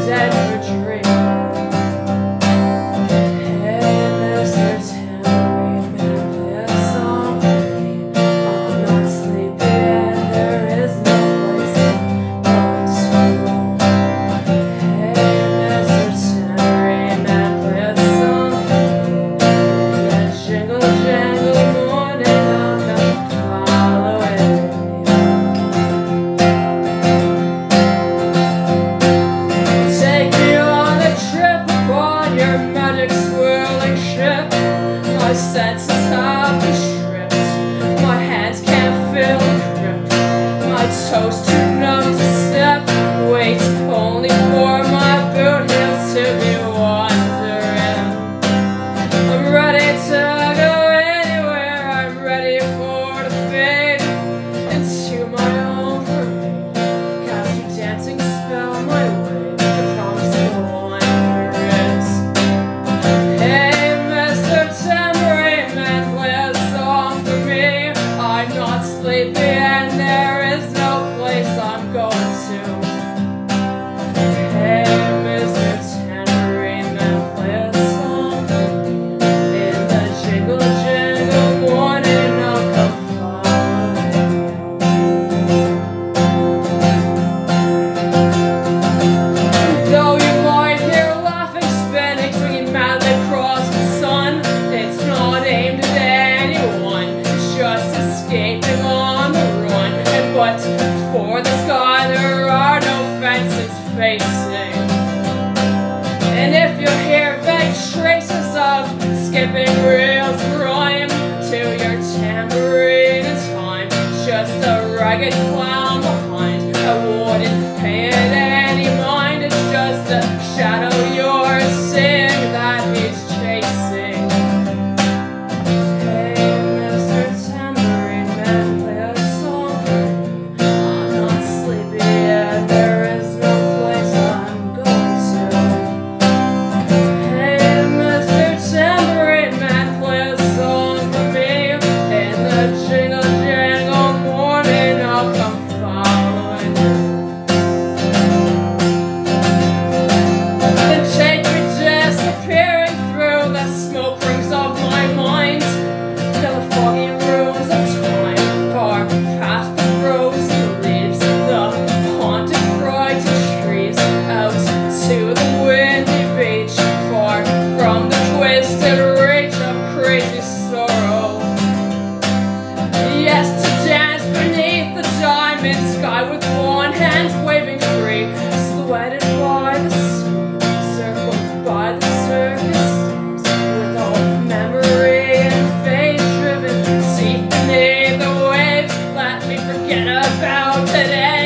dead for dreaming. Hey, Mr. Tambourine Man, play a song for me. I'm not sleepy and there is no place I'm going to. Hey, Mr. Tambourine Man, play a song for me. In that jingle jangle morning, I'll come following you. Take me on a trip upon your magic swirling ship. My senses have been stripped. My hands can't feel the grip. My toes too numb to step. Wait only for my boot heels to be wandering. I'm ready to go anywhere. I'm ready for the fade into my own parade. Cast your dancing spell my way. I promise the wonders. Hey, Mr. Tambourine Man, play a song for me. I'm not sleepy and there is no place I'm going to. Hey, Mr. Tambourine Man, play a song for me. In the jingle jangle morning, I'll come following you. Though you might hear laughing, spinning, swinging madly across the sun, it's not aimed at anyone, it's just escaping on the run. But for the sky there are no fences facing. And if you hear vague traces of skipping reels rhyme to your tambourine in time, just a ragged clown behind. I wouldn't pay it any mind, it's just a shadow you're seeing that he's chasing. Hey, Mr. Tambourine Man, play a song for me. I'm not sleepy and there is no place I'm going to. Hey, Mr. Tambourine Man, play a song for me. In the jingle jangle morning, I'll come following you. And take me disappearing through the smoke rings of my mind, till the foggy ruins of time, far past the frozen leaves, the haunted frightened trees, out to the windy beach, far from the twisted reach of crazy sorrow. Yes, to dance beneath the diamond sky with one hand waving free, silhouetted by the sea, circled by the circus stars, with all memory and fate driven, see beneath the waves, let me forget about today.